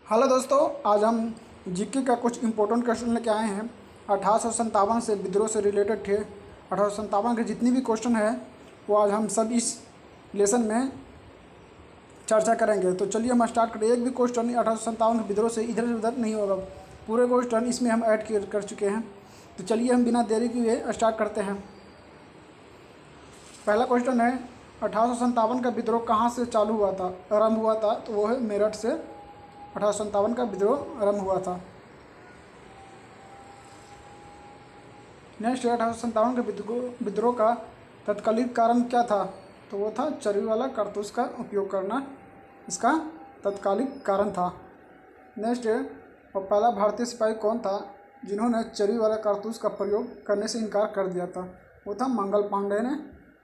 Hello दोस्तों, आज हम जीके का कुछ इम्पोर्टेंट क्वेश्चन लेके आए हैं। 1857 से विद्रोह से रिलेटेड थे। 1857 के जितनी भी क्वेश्चन है वो आज हम सब इस लेसन में चर्चा करेंगे। तो चलिए हम स्टार्ट करें। एक भी क्वेश्चन 1857 के विद्रोह से इधर से उधर नहीं होगा, पूरे क्वेश्चन इसमें हम ऐड कर चुके हैं। तो चलिए हम बिना देरी किए स्टार्ट करते हैं। पहला क्वेश्चन है 1857 का विद्रोह कहाँ से चालू हुआ था, आरंभ हुआ था? तो वो है मेरठ से 1857 का विद्रोह आरंभ हुआ था। नेक्स्ट है 1857 के विद्रोह का तत्कालिक कारण क्या था? तो वो था चर्बी वाला कारतूस का उपयोग करना, इसका तत्कालिक कारण था। नेक्स्ट है और पहला भारतीय सिपाही कौन था जिन्होंने चर्बी वाला कारतूस का प्रयोग करने से इनकार कर दिया था? वो था मंगल पांडे ने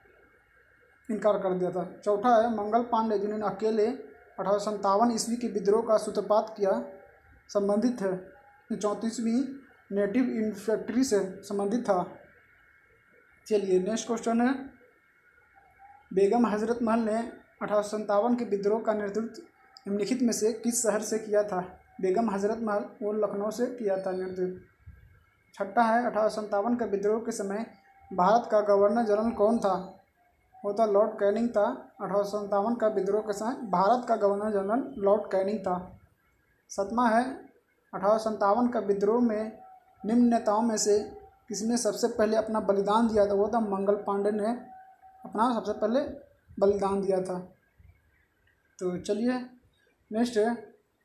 इनकार कर दिया था। चौथा है मंगल पांडे जिन्होंने अकेले 1857 ईस्वी के विद्रोह का सूत्रपात किया, संबंधित है 34वीं नेटिव इन्फेंट्री से संबंधित था। चलिए नेक्स्ट क्वेश्चन है बेगम हजरत महल ने 1857 के विद्रोह का नेतृत्व निम्नलिखित में से किस शहर से किया था? बेगम हजरत महल वो लखनऊ से किया था नेतृत्व। छठा है 1857 के विद्रोह के समय भारत का गवर्नर जनरल कौन था? वो था लॉर्ड कैनिंग था। 1857 का विद्रोह के समय भारत का गवर्नर जनरल लॉर्ड कैनिंग था। सातवां है 1857 का विद्रोह में निम्न नेताओं में से किसने सबसे पहले अपना बलिदान दिया था? वो था मंगल पांडे ने अपना सबसे पहले बलिदान दिया था। तो चलिए नेक्स्ट है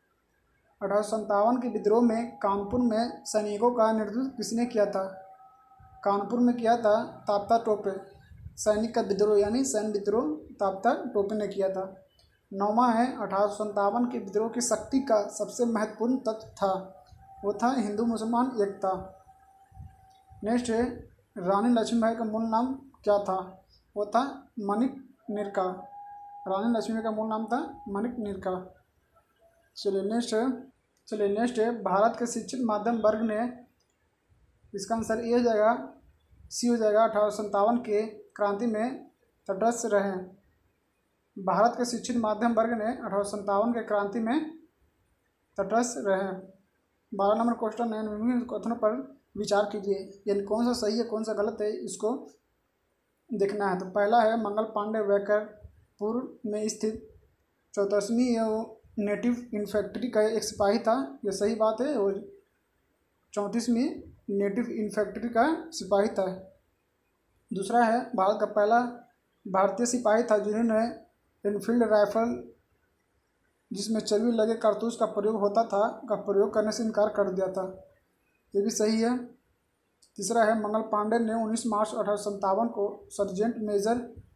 1857 के विद्रोह में कानपुर में सैनिकों का नेतृत्व किसने किया था? कानपुर में किया था तात्या टोपे। सैनिक का विद्रोह यानी सैन्य विद्रोह तात्या टोपे ने किया था। नौवां है 1857 के विद्रोह की शक्ति का सबसे महत्वपूर्ण तत्व था, वो था हिंदू मुसलमान एकता। नेक्स्ट है रानी लक्ष्मीबाई का मूल नाम क्या था? वो था मणिक निरका। रानी लक्ष्मीबाई का मूल नाम था मणिक निरका। चलिए नेक्स्ट है भारत के शिक्षित माध्यम वर्ग ने, इसका आंसर ए हो जाएगा, सी हो जाएगा, 1857 के क्रांति में तटस्थ रहे। भारत के शिक्षित माध्यम वर्ग ने 1857 के क्रांति में तटस्थ रहे। 12 नंबर क्वेश्चन है निम्नलिखित कथनों पर विचार कीजिए, यानी कौन सा सही है कौन सा गलत है इसको देखना है। तो पहला है मंगल पांडे वैकरपुर में स्थित 34वीं नेटिव इन्फेंट्री का एक सिपाही था, यह सही बात है। और 34वीं नेटिव इन्फेंट्री का सिपाही था। दूसरा है भारत का पहला भारतीय सिपाही था जिन्होंने इनफील्ड राइफल जिसमें चर्बी लगे कारतूस का प्रयोग होता था का प्रयोग करने से इनकार कर दिया था, ये भी सही है। तीसरा है मंगल पांडे ने 19 मार्च 1857 को सर्जेंट मेजर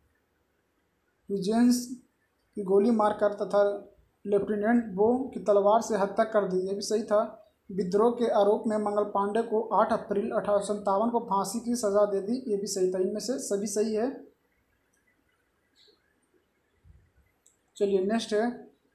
हिजेंस की गोली मारकर तथा लेफ्टिनेंट बो की तलवार से हत्या कर दी, ये भी सही था। विद्रोह के आरोप में मंगल पांडे को 8 अप्रैल 1857 को फांसी की सजा दे दी, ये भी सही था। इनमें से सभी सही है। चलिए नेक्स्ट है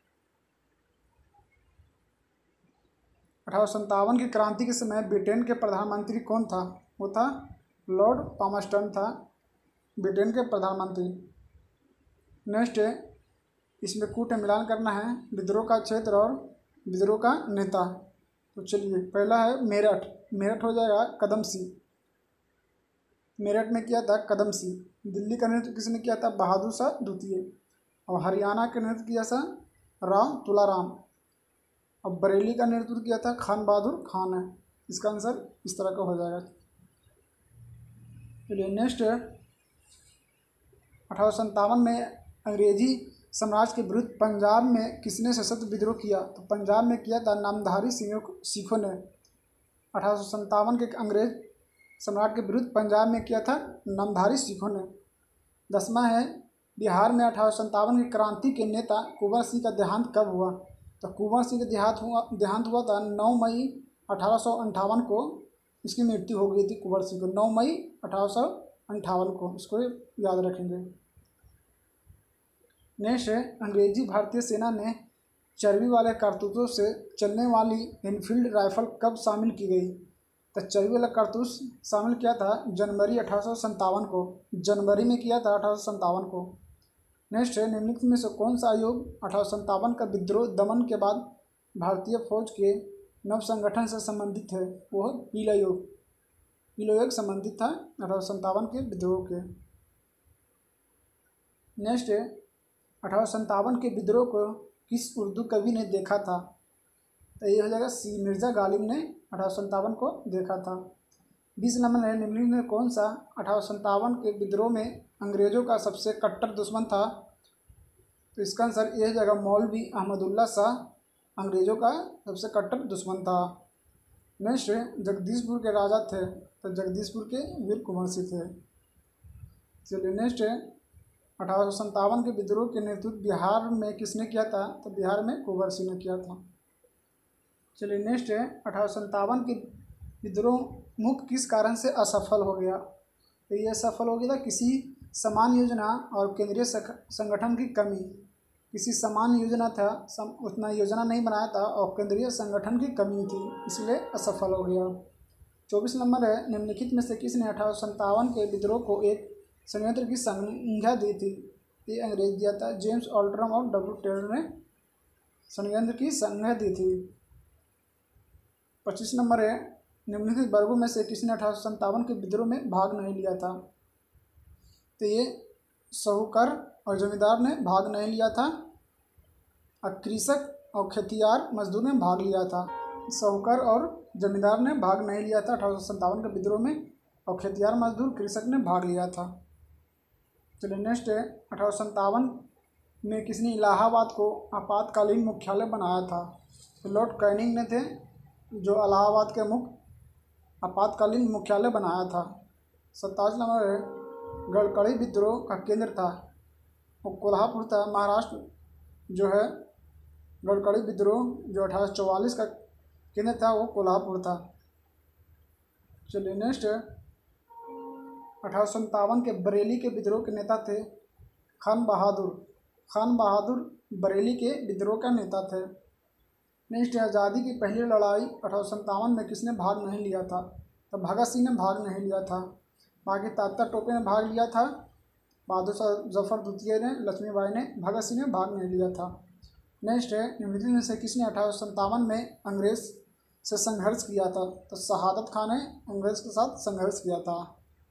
1857 की क्रांति के समय ब्रिटेन के प्रधानमंत्री कौन था? वो था लॉर्ड पामस्टन था ब्रिटेन के प्रधानमंत्री। नेक्स्ट है इसमें कूट मिलान करना है विद्रोह का क्षेत्र और विद्रोह का नेता। तो चलिए पहला है मेरठ, मेरठ हो जाएगा कदम सी। मेरठ में किया था कदम सी। दिल्ली का नेतृत्व किसने किया था? बहादुर शाह द्वितीय। और हरियाणा का नेतृत्व किया था राम तुलाराम। अब बरेली का नेतृत्व किया था खान बहादुर खान है। इसका आंसर इस तरह का हो जाएगा। चलिए नेक्स्ट है 1857 में अंग्रेजी साम्राज्य के विरुद्ध पंजाब में किसने सशस्त्र विद्रोह किया? तो पंजाब में किया था नामधारी सिखों ने। 1857 के अंग्रेज सम्राट के विरुद्ध पंजाब में किया था नामधारी सिखों ने। 10वां है बिहार में 1857 की क्रांति के नेता कुंवर सिंह का देहांत कब हुआ? तो कुंवर सिंह का देहांत हुआ था 9 मई 1858 को, इसकी मृत्यु हो गई थी कुंवर सिंह को 9 मई 1858 को, इसको याद रखेंगे। नेक्स्ट है अंग्रेजी भारतीय सेना ने चर्बी वाले कारतूसों से चलने वाली इनफील्ड राइफल कब शामिल की गई? तो चर्बी वाला कारतूस शामिल किया था जनवरी 1857 को, जनवरी में किया था 1857 को। नेक्स्ट है निम्नलिखित में से कौन सा आयोग 1857 का विद्रोह दमन के बाद भारतीय फौज के नव संगठन से संबंधित है वो पीलायोग। पीलायोग संबंधित था 1857 के विद्रोह के। नेक्स्ट है 1857 के विद्रोह को किस उर्दू कवि ने देखा था? तो ये हो जाएगा सी मिर्ज़ा गालिब ने 1857 को देखा था। 20 नंबर है निम्नलिखित में कौन सा 1857 के विद्रोह में अंग्रेज़ों का सबसे कट्टर दुश्मन था? तो इसका आंसर ये हो जाएगा मौलवी अहमदुल्ला शाह अंग्रेज़ों का सबसे कट्टर दुश्मन था। नेक्स्ट जगदीशपुर के राजा थे, तो जगदीशपुर के वीर कुंवर सिंह थे। चलिए नेक्स्ट 1857 के विद्रोह के नेतृत्व बिहार में किसने किया था? तो बिहार में कुंवर सिंह ने किया था। चलिए नेक्स्ट 1857 के विद्रोह मुख्य किस कारण से असफल हो गया? तो ये असफल हो गया था किसी समान योजना और केंद्रीय संगठन की कमी। किसी समान योजना था, उतना योजना नहीं बनाया था और केंद्रीय संगठन की कमी थी, इसलिए असफल हो गया। 24 नंबर है निम्नलिखित में से किसने 1857 के विद्रोह को एक षड्यंत्र की संज्ञा दी थी? ये अंग्रेज दिया था, जेम्स ऑल्ट्रम और डब्ल्यू टेलर ने षड्यंत्र की संज्ञा दी थी। 25 नंबर है निम्नलिखित वर्गों में से किसने 1857 के विद्रोह में भाग नहीं लिया था? तो ये साहूकार और जमींदार ने भाग नहीं लिया था और कृषक और खेतियार मजदूर ने भाग लिया था। साहूकार और जमींदार ने भाग नहीं लिया था 1857 के विद्रोह में और खेतियार मजदूर कृषक ने भाग लिया था। चलिए नेक्स्ट है 1857 में किसने इलाहाबाद को आपातकालीन मुख्यालय बनाया था? तो लॉर्ड कैनिंग ने थे जो इलाहाबाद के मुख्य आपातकालीन मुख्यालय बनाया था। 27 नंबर है गड़कड़ी विद्रोह का केंद्र था वो कोल्हापुर था। महाराष्ट्र जो है गड़कड़ी विद्रोह जो 1844 का केंद्र था वो कोल्हापुर था। चलिए नेक्स्ट 1857 के बरेली के विद्रोह के नेता थे खान बहादुर। खान बहादुर बरेली के विद्रोह का नेता थे। नेक्स्ट आज़ादी की पहली लड़ाई 1857 में किसने भाग नहीं लिया था? तो भगत सिंह ने भाग नहीं लिया था। बाकी तात्या टोपे ने भाग लिया था, बहादुर शाह जफर द्वितीय ने, लक्ष्मीबाई ने, भगत सिंह ने भाग नहीं लिया था। नेक्स्ट है निम्नलिखित में से किसने 1857 में अंग्रेज से संघर्ष किया था? तो शहादत खान ने अंग्रेज के साथ संघर्ष किया था।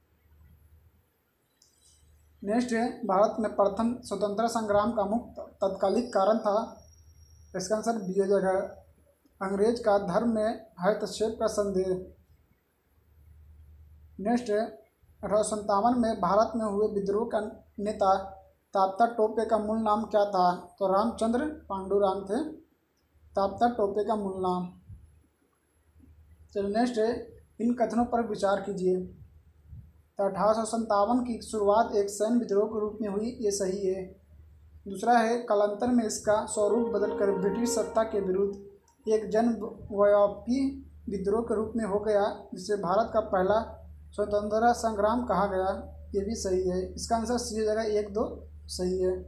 नेक्स्ट है भारत में प्रथम स्वतंत्रता संग्राम का मुख्य तत्कालिक कारण था। इसका आंसर बी हो जाएगा अंग्रेज का धर्म में हस्तक्षेप का संदेह। नेक्स्ट है 1857 में भारत में हुए विद्रोह का नेता तात्या टोपे का मूल नाम क्या था? तो रामचंद्र पांडुरंग थे तात्या टोपे का मूल नाम। चलिए नेक्स्ट है इन कथनों पर विचार कीजिए। तो 1857 की शुरुआत एक सैन्य विद्रोह के रूप में हुई, ये सही है। दूसरा है कालांतर में इसका स्वरूप बदलकर ब्रिटिश सत्ता के विरुद्ध एक जनव्यापी विद्रोह के रूप में हो गया, जिसे भारत का पहला स्वतंत्रता संग्राम कहा गया, ये भी सही है। इसका आंसर सी हो जाएगा 1, 2 सही है।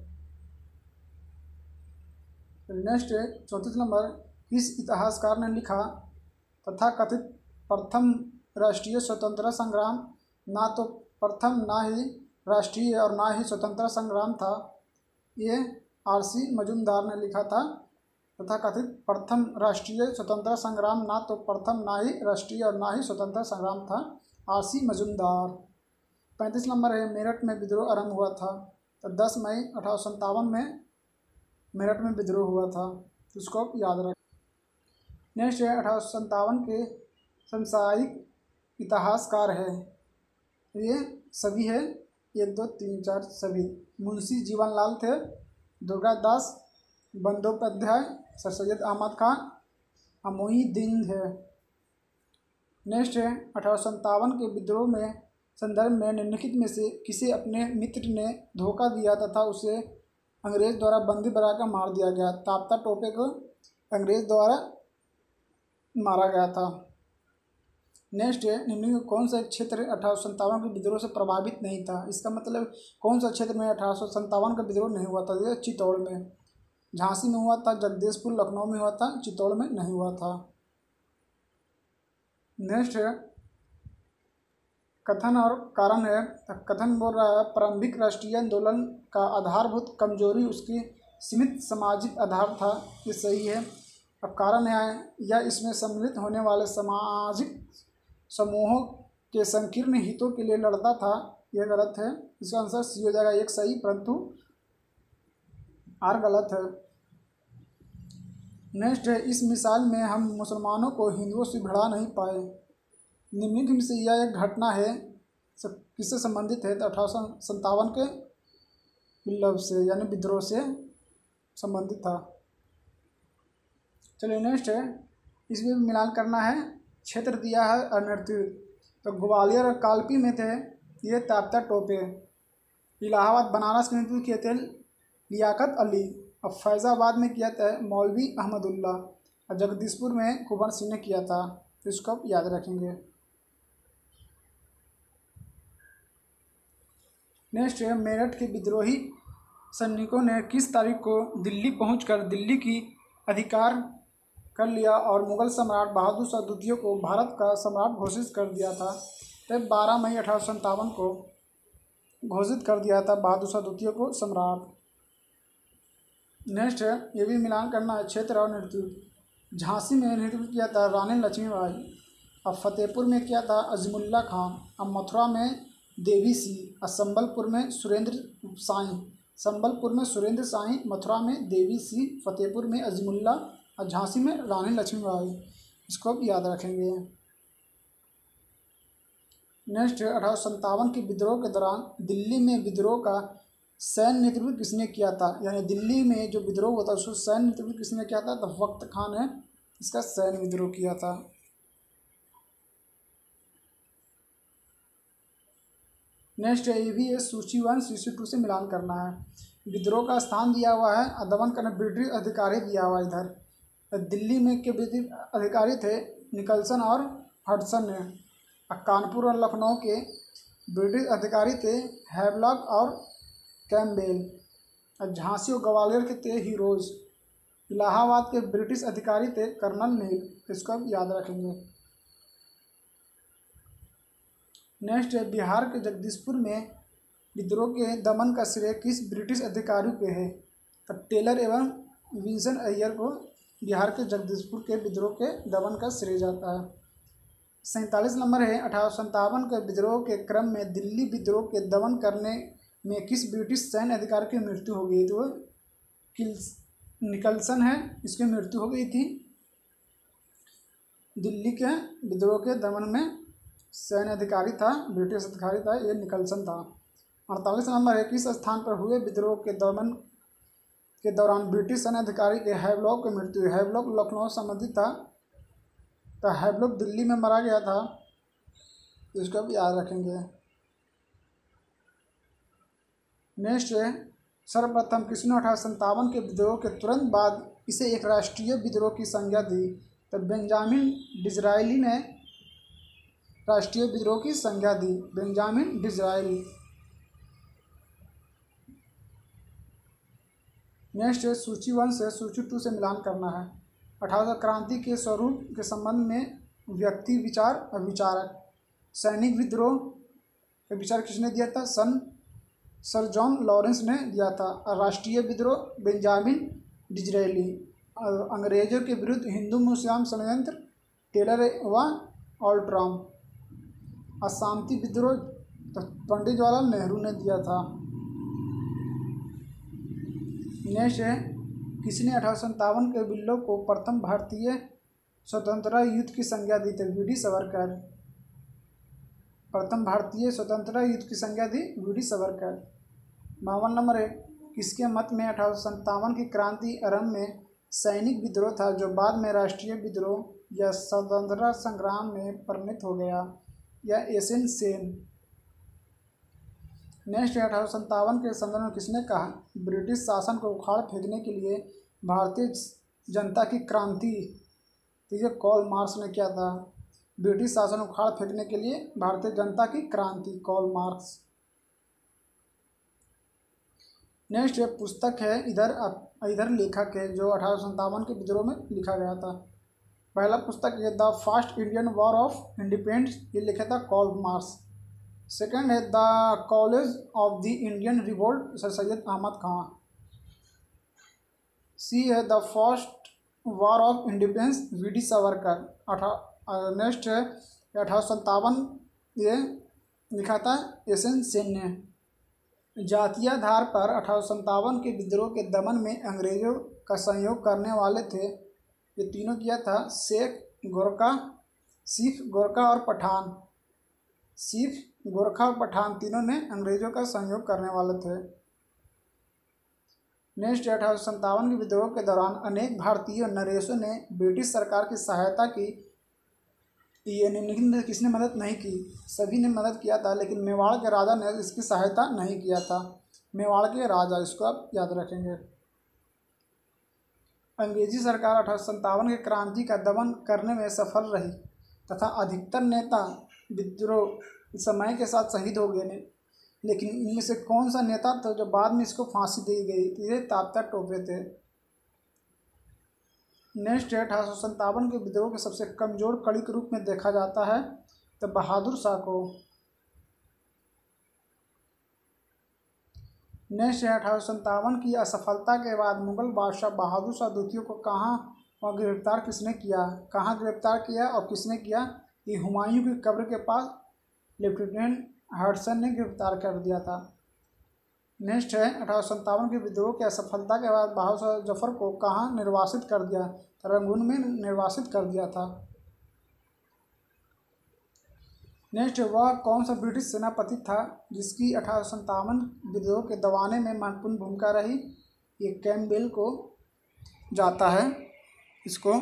नेक्स्ट है 34 नंबर किस इतिहासकार ने लिखा तथाकथित प्रथम राष्ट्रीय स्वतंत्रता संग्राम ना तो प्रथम ना ही राष्ट्रीय और ना ही स्वतंत्रता संग्राम था? ये आर.सी. मजूमदार ने लिखा था। तथाकथित प्रथम राष्ट्रीय स्वतंत्रता संग्राम ना तो प्रथम ना ही राष्ट्रीय और ना ही स्वतंत्रता संग्राम था, आर.सी. मजूमदार। 35 नंबर है मेरठ में विद्रोह आरंभ हुआ था। तो 10 मई 1857 में मेरठ में विद्रोह हुआ था, उसको याद रखें। नेक्स्ट है 1857 के समसामयिक इतिहासकार है, ये सभी है 1, 2, 3, 4 सभी। मुंशी जीवनलाल थे, दुर्गादास बंदोपाध्याय, सर सैयद अहमद खान, मोहिउद्दीन है। नेक्स्ट है 1857 के विद्रोह में संदर्भ में निम्नलिखित में से किसे अपने मित्र ने धोखा दिया तथा उसे अंग्रेज द्वारा बंदी बनाकर मार दिया गया? तात्या टोपे को अंग्रेज द्वारा मारा गया था। नेक्स्ट है निम्नलिखित कौन सा क्षेत्र 1857 के विद्रोह से प्रभावित नहीं था? इसका मतलब कौन सा क्षेत्र में 1857 का विद्रोह नहीं हुआ था? जैसे चित्तौड़ में, झांसी में हुआ था, जगदीशपुर लखनऊ में हुआ था, चित्तौड़ में नहीं हुआ था। नेक्स्ट है कथन और कारण है। कथन बोल रहा है प्रारंभिक राष्ट्रीय आंदोलन का आधारभूत कमजोरी उसकी सीमित सामाजिक आधार था, ये सही है। अब कारण है या इसमें सम्मिलित होने वाले सामाजिक समूहों के संकीर्ण हितों के लिए लड़ता था, यह गलत है। इसका आंसर सी हो जाएगा, एक सही, परंतु आर गलत है। नेक्स्ट है, इस मिसाल में हम मुसलमानों को हिंदुओं से भिड़ा नहीं पाए। निम्नलिखित में से यह एक घटना है, किससे संबंधित है? तो 1857 के विप्लव से यानी विद्रोह से संबंधित था। चलिए नेक्स्ट है, इसमें मिलान करना है। क्षेत्र दिया है और नेतृत्व, तो ग्वालियर और कालपी में थे ये ताप्ता टोपे। इलाहाबाद बनारस के नेतृत्व किए थे लियाकत अली। अब फैज़ाबाद में किया था मौलवी अहमदुल्ला। और जगदीशपुर में कुंवर सिंह ने किया था, तो इसको आप याद रखेंगे। नेक्स्ट है, मेरठ के विद्रोही सैनिकों ने किस तारीख को दिल्ली पहुंचकर दिल्ली की अधिकार कर लिया और मुगल सम्राट बहादुर शाह द्वितीय को भारत का सम्राट घोषित कर दिया था? तो 12 मई 1857 को घोषित कर दिया था बहादुर शाह द्वितीय को सम्राट। नेक्स्ट है, ये भी मिलान करना है, क्षेत्र और नेतृत्व। झांसी में नेतृत्व किया था रानी लक्ष्मीबाई। अब फतेहपुर में किया था अजीमुल्ला खान। अब मथुरा में देवी सिंह। और संबलपुर में सुरेंद्र साई। संबलपुर में सुरेंद्र साई, मथुरा में देवी सिंह, फतेहपुर में अजीमुल्ला और झांसी में रानी लक्ष्मीबाई। इसको आप याद रखेंगे। नेक्स्ट है, 1857 के विद्रोह के दौरान दिल्ली में विद्रोह का सैन्य नेतृत्व किसने किया था? यानी दिल्ली में जो विद्रोह हुआ था उसको सैन्य नेतृत्व किसने किया था? तो वक्त खान ने इसका सैन्य विद्रोह किया था। नेक्स्ट है, ये भी है सूची 1 सूची 2 से मिलान करना है। विद्रोह का स्थान दिया हुआ है और दमन करने ब्रिटिश अधिकारी दिया हुआ है इधर। दिल्ली में के ब्रिटिश अधिकारी थे निकलसन और हडसन ने। कानपुर और लखनऊ के ब्रिटिश अधिकारी थे हैवलॉक और कैम्पबेल। और झांसी और ग्वालियर के थे हीरोज। इलाहाबाद के ब्रिटिश अधिकारी थे कर्नल नील। इसको आप याद रखेंगे। नेक्स्ट है, बिहार के जगदीशपुर में विद्रोह के दमन का श्रेय किस ब्रिटिश अधिकारी पे है? तो टेलर एवं विंसन अय्यर को बिहार के जगदीशपुर के विद्रोह के दमन का श्रेय जाता है। 47 नंबर है, 1857 के विद्रोह के क्रम में दिल्ली विद्रोह के दमन करने में किस ब्रिटिश सैन्य अधिकारी की मृत्यु हो गई? तो निकलसन है, इसकी मृत्यु हो गई थी। दिल्ली के विद्रोह के दमन में सैन्य अधिकारी था, ब्रिटिश अधिकारी था, ये निकलसन था। 48 नंबर है, किस स्थान पर हुए विद्रोह के दमन के दौरान ब्रिटिश सैन्य अधिकारी के हैवलॉक की मृत्यु? हैवलॉक लखनऊ संबंधित था, तो हैवलॉक दिल्ली में मारा गया था, इसको आप याद रखेंगे। नेक्स्ट है, सर्वप्रथम किसने 1857 के विद्रोह के तुरंत बाद इसे एक राष्ट्रीय विद्रोह की संज्ञा दी? तो बेंजामिन डिज़रायली ने राष्ट्रीय विद्रोह की संज्ञा दी। Benjamin Disraeli. नेक्स्ट है, सूची 1 से सूची 2 से मिलान करना है। 18 क्रांति के स्वरूप के संबंध में व्यक्ति, विचार और विचारक। सैनिक विद्रोह का विचार किसने दिया था? सर जॉन लॉरेंस ने दिया था। राष्ट्रीय विद्रोह बेंजामिन डिज़रायली। अंग्रेजों के विरुद्ध हिंदू मुस्लिम षड्यंत्र टेलर व ऑल्ट्राम। शांति विद्रोह तो पंडित जवाहरलाल नेहरू ने दिया था। नेक्स्ट है, किसने 1857 के विद्रोह को प्रथम भारतीय स्वतंत्रता युद्ध की संज्ञा दी थी? V D Savarkar. प्रथम भारतीय स्वतंत्रता युद्ध की संज्ञा दी वी डी सावरकर। 52 नंबर है, किसके मत में 1857 की क्रांति आरंभ में सैनिक विद्रोह था जो बाद में राष्ट्रीय विद्रोह या स्वतंत्रता संग्राम में परिणत हो गया? या एसएन सेन। नेक्स्ट 1857 के संदर्भ में किसने कहा ब्रिटिश शासन को उखाड़ फेंकने के लिए भारतीय जनता की क्रांति? तो ये कॉल मार्क्स ने किया था। ब्रिटिश शासन उखाड़ फेंकने के लिए भारतीय जनता की क्रांति, कॉल मार्क्स। नेक्स्ट ये पुस्तक है, इधर लेखक है जो 1857 के विद्रोह में लिखा गया था। पहला पुस्तक है the first Indian war of independence, ये लिखा था कॉल मार्क्स। सेकंड है the college of the Indian revolt, sir Syed Ahmed Khan. C है the first war of independence V D Savarkar. Next है 1857, ये लिखा था एसएन सेन ने। जातीय आधार पर 1857 के विद्रोह के दमन में अंग्रेजों का सहयोग करने वाले थे, ये तीनों किया था सिख गोरखा और पठान। सिख गोरखा और पठान तीनों ने अंग्रेजों का सहयोग करने वाले थे। नेक्स्ट 1857 के विद्रोह के दौरान अनेक भारतीय नरेशों ने ब्रिटिश सरकार की सहायता की। ये निम्नलिखित में किसने मदद नहीं की? सभी ने मदद किया था, लेकिन मेवाड़ के राजा ने इसकी सहायता नहीं किया था। मेवाड़ के राजा, इसको आप याद रखेंगे। अंग्रेजी सरकार 1857 के क्रांति का दमन करने में सफल रही तथा अधिकतर नेता विद्रोह समय के साथ शहीद हो गए। लेकिन इनमें से कौन सा नेता था जो बाद में इसको फांसी दी गई? ये तात्या टोपे थे। नेक्स्ट 1857 के विद्रोह के सबसे कमजोर कड़ी के रूप में देखा जाता है तो बहादुर शाह को। नेक्स्ट 1857 की असफलता के बाद मुगल बादशाह बहादुर शाह द्वितीय को कहाँ और गिरफ्तार किसने किया? कहाँ गिरफ्तार किया और किसने किया? ये हुमायूं की कब्र के पास लेफ्टिनेंट हडसन ने गिरफ्तार कर दिया था। नेक्स्ट है 1857 के विद्रोह की असफलता के बाद बहादुर शाह जफर को कहाँ निर्वासित कर दिया? रंगून में निर्वासित कर दिया था। नेक्स्ट वह कौन सा ब्रिटिश सेनापति था जिसकी 1857 विद्रोह के दबाने में महत्वपूर्ण भूमिका रही? ये कैम्पबेल को जाता है, इसको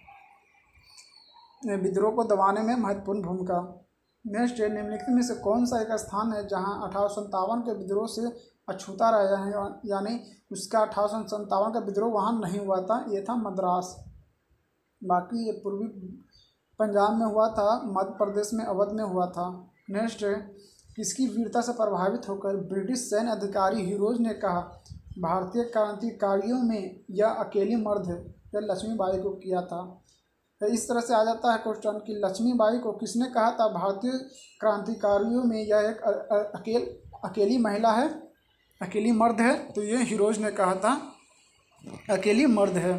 विद्रोह को दबाने में महत्वपूर्ण भूमिका। नेक्स्ट निम्नलिखित में से कौन सा एक स्थान है जहां 1857 के विद्रोह से अछूता रहा है, यानी उसका 1857 का विद्रोह वहां नहीं हुआ था? ये था मद्रास। बाकी ये पूर्वी पंजाब में हुआ था, मध्य प्रदेश में अवध में हुआ था। नेक्स्ट किसकी वीरता से प्रभावित होकर ब्रिटिश सैन्य अधिकारी हीरोज ने कहा भारतीय क्रांतिकारियों में यह अकेली मर्द है? यह लक्ष्मीबाई को किया था। तो इस तरह से आ जाता है क्वेश्चन कि लक्ष्मीबाई को किसने कहा था भारतीय क्रांतिकारियों में यह एक अकेली महिला है, अकेली मर्द है? तो ये हीरोज ने कहा था अकेली मर्द है।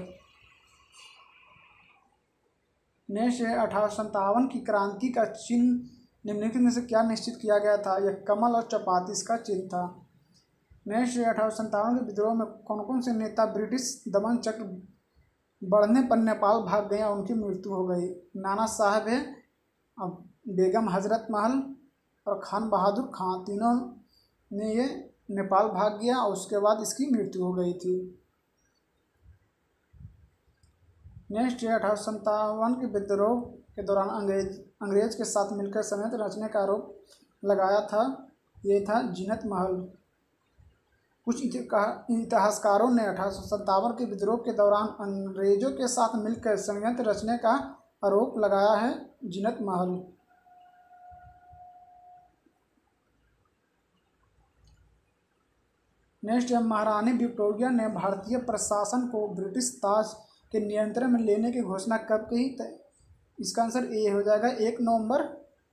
नेक्स्ट 1857 की क्रांति का चिन्ह निम्नलिखित में से क्या निश्चित किया गया था? यह कमल और चपाती इसका चिन्ह था। नेक्स्ट 1857 के विद्रोह में कौन कौन से नेता ब्रिटिश दमन चक्र बढ़ने पर नेपाल भाग गए और उनकी मृत्यु हो गई? नाना साहब है, बेगम हजरत महल और खान बहादुर खां, तीनों ने ये नेपाल भाग गया और उसके बाद इसकी मृत्यु हो गई थी। नेक्स्ट 1857 के विद्रोह के दौरान अंग्रेज के साथ मिलकर संयंत्र रचने का आरोप लगाया था, ये था जीनत महल। कुछ इतिहासकारों ने 1857 के विद्रोह के दौरान अंग्रेजों के साथ मिलकर संयंत्र रचने का आरोप लगाया है जीनत महल। नेक्स्ट महारानी विक्टोरिया ने भारतीय प्रशासन को ब्रिटिश ताज के नियंत्रण में लेने की घोषणा कब की? इसका आंसर ए हो जाएगा 1 नवंबर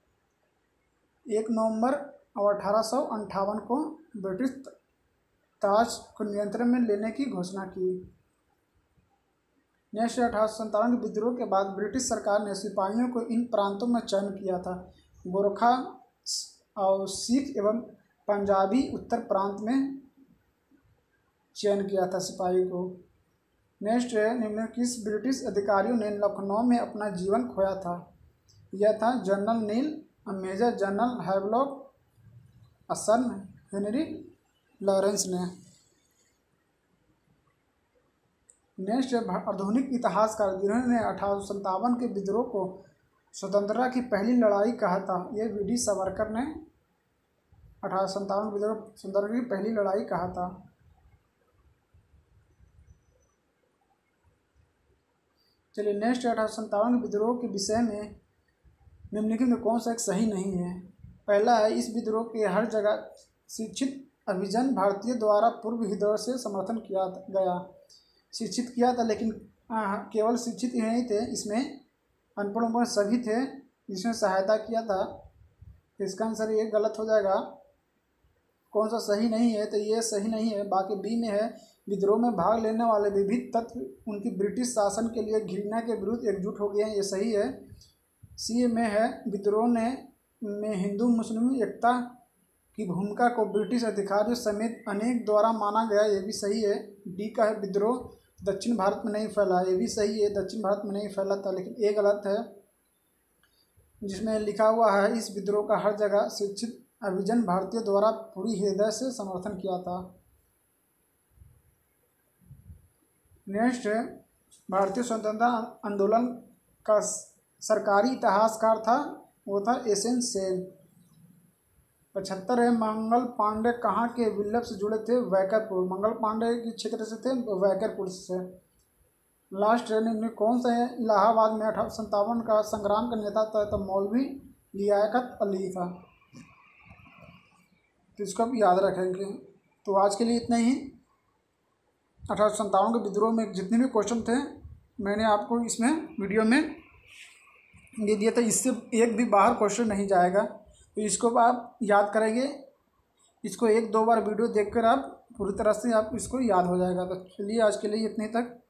1858 को ब्रिटिश ताज को नियंत्रण में लेने की घोषणा की। नेक्स्ट 1857 के विद्रोह के बाद ब्रिटिश सरकार ने सिपाहियों को इन प्रांतों में चयन किया था, गोरखा और सिख एवं पंजाबी उत्तर प्रांत में चयन किया था सिपाही को। नेक्स्ट निम्न किस ब्रिटिश अधिकारियों ने लखनऊ में अपना जीवन खोया था? यह था general Neill, major general Havelock, sir Henry Lawrence ने। नेक्स्ट आधुनिक इतिहासकार जिन्होंने 1857 के विद्रोह को स्वतंत्रता की पहली लड़ाई कहा था, ये वीडी सावरकर ने 1857 विद्रोह स्वतंत्रता की पहली लड़ाई कहा था। चलिए नेक्स्ट 1857 के विद्रोह के विषय में निम्नलिखित में कौन सा एक सही नहीं है? पहला है इस विद्रोह के हर जगह शिक्षित अभिजन भारतीय द्वारा पूर्व विद्रोह से समर्थन किया गया। शिक्षित किया था, लेकिन केवल शिक्षित ही नहीं थे, इसमें अनपढ़ सभी थे जिसमें सहायता किया था। इसका आंसर ये गलत हो जाएगा। कौन सा सही नहीं है? तो ये सही नहीं है। बाकी बी में है विद्रोह में भाग लेने वाले विविध तत्व उनकी ब्रिटिश शासन के लिए घृणा के विरुद्ध एकजुट हो गए हैं, ये सही है। सी में है विद्रोह में हिंदू मुस्लिम एकता की भूमिका को ब्रिटिश अधिकारियों समेत अनेक द्वारा माना गया, ये भी सही है। डी का है विद्रोह दक्षिण भारत में नहीं फैला, ये भी सही है, दक्षिण भारत में नहीं फैला था, लेकिन ये गलत है। जिसमें लिखा हुआ है इस विद्रोह का हर जगह शिक्षित अभिजन भारतीय द्वारा पूरी हृदय से समर्थन किया था। नेक्स्ट है भारतीय स्वतंत्रता आंदोलन का सरकारी इतिहासकार था, वो था एसएन सेन। 75 है मंगल पांडे कहाँ के विप्लव से जुड़े थे? वैकरपुर, मंगल पांडे के क्षेत्र से थे, वैकरपुर से। लास्ट है कौन सा है इलाहाबाद में 1857 का संग्राम का नेता था? तो मौलवी लियाकत अली था, तो इसको आप याद रखेंगे। तो आज के लिए इतना ही। 1857 के विद्रोह में जितने भी क्वेश्चन थे मैंने आपको इसमें वीडियो में दे दिया था, इससे एक भी बाहर क्वेश्चन नहीं जाएगा, तो इसको आप याद करेंगे। इसको 1-2 बार वीडियो देखकर आप पूरी तरह से आप इसको याद हो जाएगा। तो चलिए आज के लिए इतने तक।